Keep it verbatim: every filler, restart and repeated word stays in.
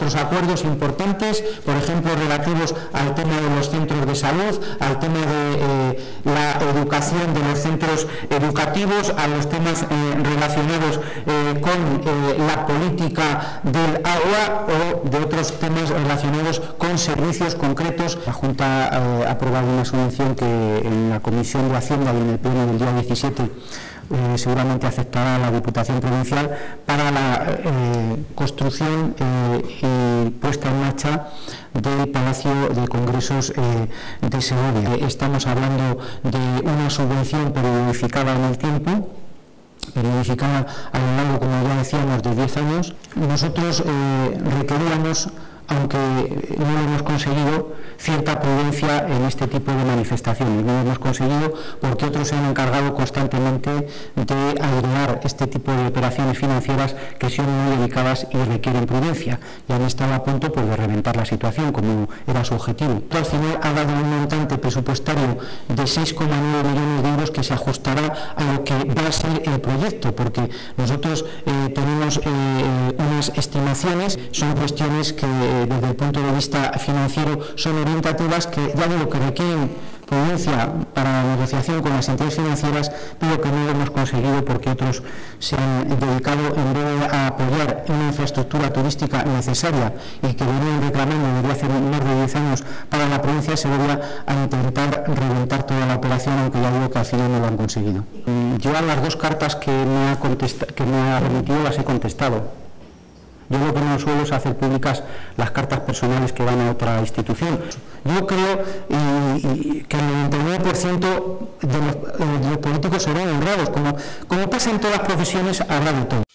otros acuerdos importantes, por ejemplo, relativos al tema de los centros de salud, al tema de eh, la educación de los centros educativos, a los temas eh, relacionados eh, con eh, la política del agua o de otros temas relacionados con servicios concretos. La Junta eh, ha aprobado una subvención que en la Comisión de Hacienda y en el pleno del día diecisiete eh, seguramente aceptará la Diputación Provincial para la eh, construcción eh, y puesta en marcha del Palacio de Congresos eh, de Segovia. Estamos hablando de una subvención periodificada en el tiempo, periodificada a lo largo, como ya decíamos, de diez años. Nosotros eh, requeríamos, aunque no lo hemos conseguido, cierta prudencia en este tipo de manifestaciones. No lo hemos conseguido porque otros se han encargado constantemente de airear este tipo de operaciones financieras que son muy delicadas y requieren prudencia, y han estado a punto pues, de reventar la situación, como era su objetivo. Al final ha dado un montante presupuestario de seis coma nueve millones de euros que se ajustará a lo que va a ser el proyecto, porque nosotros eh, tenemos eh, unas estimaciones, son cuestiones que desde el punto de vista financiero son orientativas, que ya digo que requieren prudencia para la negociación con las entidades financieras, pero que no lo hemos conseguido porque otros se han dedicado, en vez de apoyar una infraestructura turística necesaria y que venían reclamando desde hace más de diez años para la provincia de Segovia, a intentar reventar toda la operación, aunque ya digo que al final no lo han conseguido. Yo a las dos cartas que me ha, que me ha remitido las he contestado. Yo lo que no suelo es hacer públicas las cartas personales que van a otra institución. Yo creo y, y, que el noventa y nueve por ciento de los, de los políticos serán honrados, como, como pasa en todas las profesiones, habrá de todo.